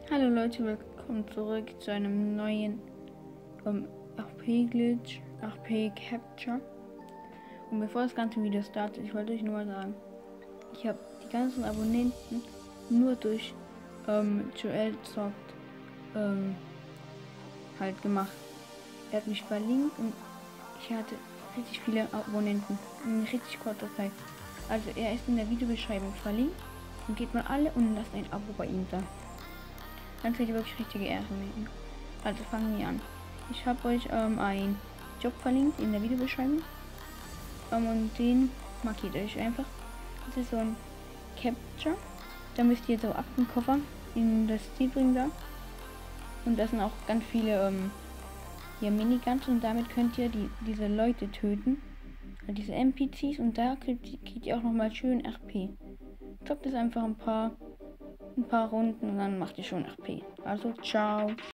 Hallo Leute, willkommen zurück zu einem neuen RP-Glitch, RP-Capture. Und bevor das ganze Video startet, ich wollte euch nur mal sagen, ich habe die ganzen Abonnenten nur durch Joel zockt halt gemacht. Er hat mich verlinkt und ich hatte richtig viele Abonnenten in richtig kurzer Zeit. Also er ist in der Videobeschreibung verlinkt und geht mal alle und lasst ein Abo bei ihm da. Dann könnt ihr wirklich richtige Ehre nehmen. Also fangen wir an. Ich habe euch einen Job verlinkt in der Videobeschreibung. Und den markiert euch einfach. Das ist so ein Capture. Da müsst ihr so Aktenkoffer in das Ziel bringen da. Und da sind auch ganz viele hier Miniguns und damit könnt ihr diese Leute töten. Diese NPCs und da kriegt ihr auch nochmal schön RP. Zockt es einfach ein paar Runden und dann macht ihr schon RP. Also ciao.